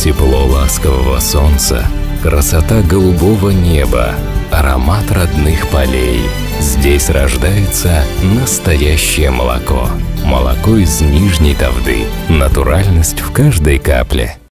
Тепло ласкового солнца, красота голубого неба, аромат родных полей. Здесь рождается настоящее молоко. Молоко из Нижней Тавды. Натуральность в каждой капле.